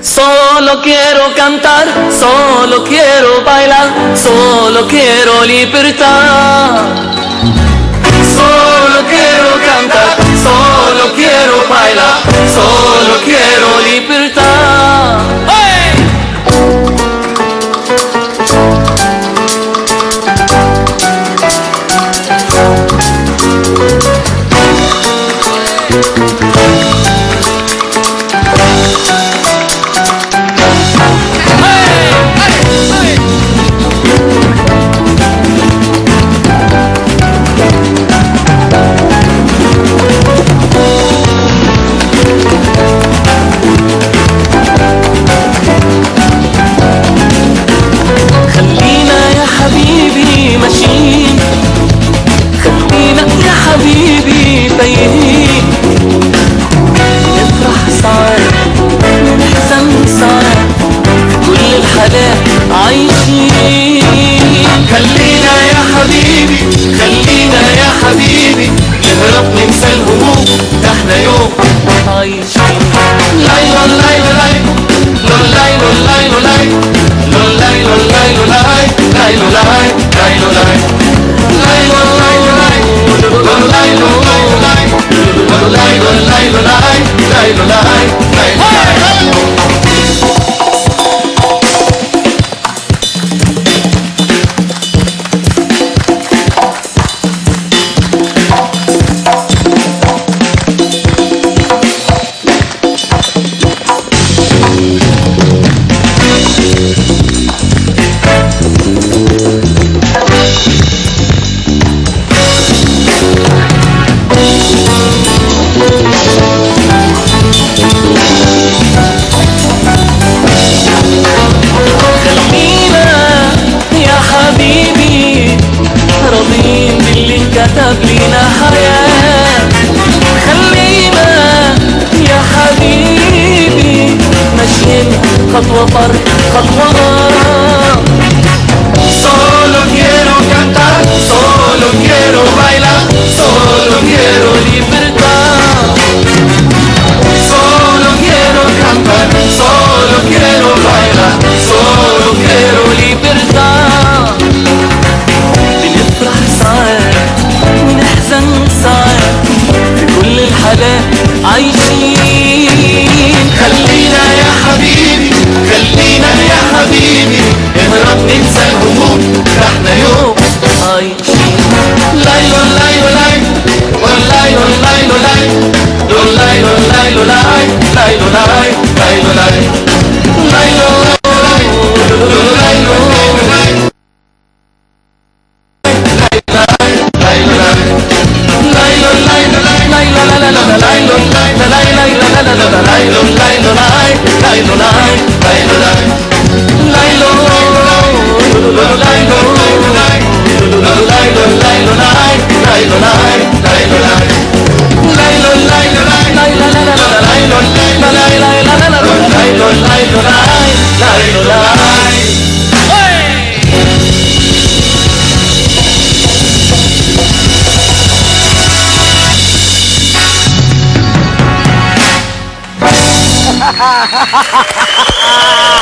Solo quiero cantar, solo quiero bailar, solo quiero libertad. Solo quiero cantar, solo quiero bailar, solo quiero libertad. ¡Hey! ماشيين خلينا يا حبيبي تايهين نفرح ساعات ونحزن ساعات في كل الحالات عايشين. خلينا يا حبيبي خلينا يا حبيبي نهرب ننسى الهموم ده احنا يوم عايشين. لايلو لايلو لايلو لايلو لايلو لايلو لايلو لايلو لايلو كتب لينا حياة. خلينا يا حبيبي ماشيين خطوة فرق خطوة. Solo quiero cantar, solo quiero bailar, solo quiero libertad. Solo quiero cantar, solo quiero bailar, solo quiero libertad. بنفرح ساعات ونحزن ساعات في كل الحالات عايشين. خلينا يا حبيبي خلينا يا حبيبي نهرب ننسى الهموم ده احنا يوم عايشين. لايلو لايلو لايلو لايلو لايلو لايلو لايلو لايلو لايلو لايلو لايلو Ha ha ha ha ha!